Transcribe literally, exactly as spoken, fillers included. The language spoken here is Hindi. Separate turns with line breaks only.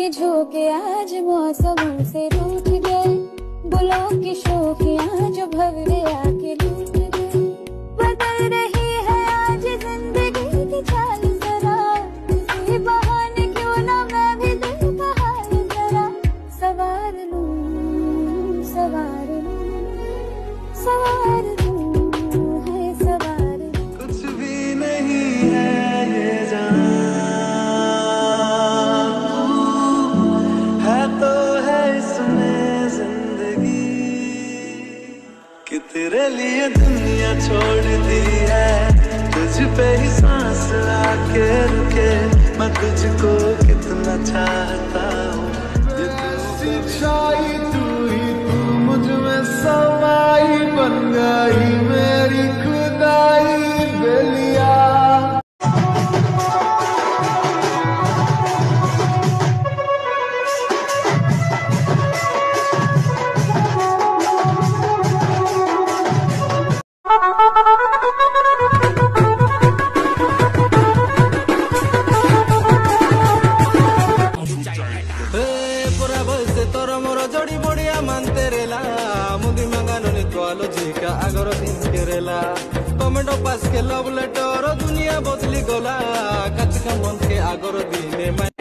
के झोंके आज मौसमों से रूठ गए, बुलों की शोखियां जो भवरे आके लूट गए। बदल रही है आज जिंदगी की चाल जरा, किसी बहाने क्यों ना मैं भी दिल का हाल जरा सवार लूं, सवार लूं, सवार लूं, है सवार लूं।
कुछ भी नहीं है ये जान, है तो है इसमें जिंदगी, कि तेरे लिए दुनिया छोड़ दी है, तुझ पे ही सांस आके रुके, मैं तुझको कितना चाहता हूँ। छाई तू ही तू मुझ में समाई, बन गई मेरी खुदाई बेलिया। तोर मोर जोड़ी बढ़िया मानते रेला, मुदी मांगानो नि तो लॉजिका आगर दिन केरेला, टमेटो पास के लव लेटर दुनिया बदली गला, कच का मन के आगर दिने।